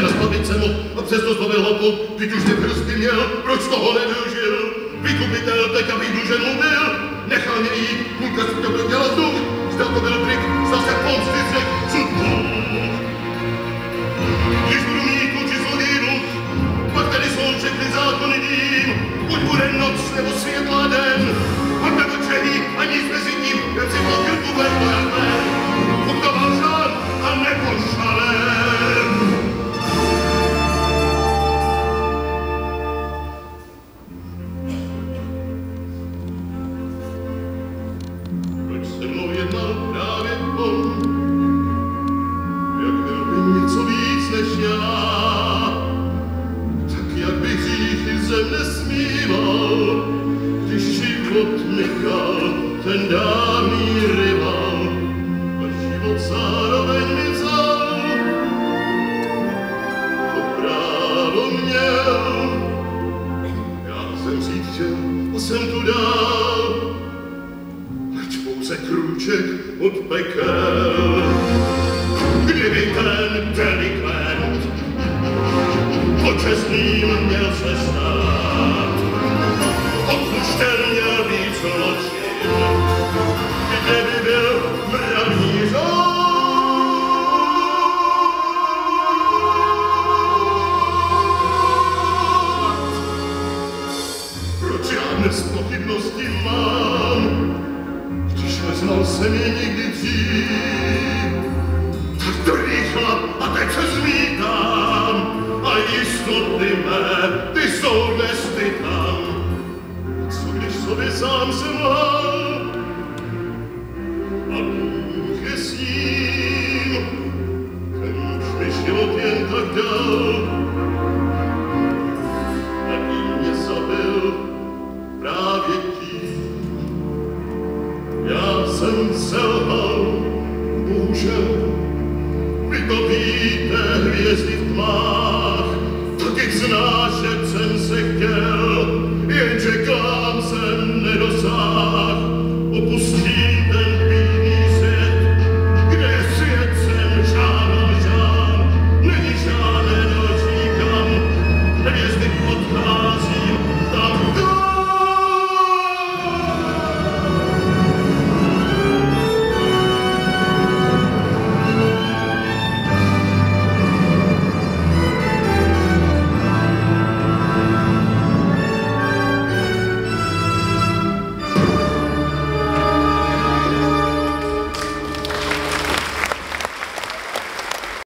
na splavit cenu a přesto zbavil hopu, teď už ty prsty měl, proč toho nevyužil? Vykupitel teď, aby dlužen mu byl, nechal mě jít, půlka si to dělal vzduch, zdal to byl trik, zase pomsty řek, cud Bůh. Když budu mít kluči zlodý dluh, pak tady jsou všechny zákony dým, buď bude noc nebo světlá den, pak nebo čehy a nic mezi tím, jak si pokryl tu verbu jak ven, uktoval žán a nepošalem. Proč se mnou jednal právě on, jak byl by něco víc než já, tak jak bych hříchy zem nesmíval, když život nechal ten dávný rival a život zároveň mi vzal. To právo měl, já jsem žít chtěl a jsem tu dál, leč pouze krůček od pekel. Kdyby ten delikvent počestným měl se stát, odpuštěn měl být zločin, kde by byl mravní řád. Proč já dnes pochybnosti mám, když neznal jsem je nikdy dřív, tak to rychla a teď se zmítám a jistoty mé, ty jsou dnes ty tam. Co když sobě sám jsem lhal a Bůh je s ním, ten už mi život jen tak dal a tím mě zabil právě tím. Já jsem selhal, bohužel. Vy to víte, hvězdy v tmách, tak jak znášet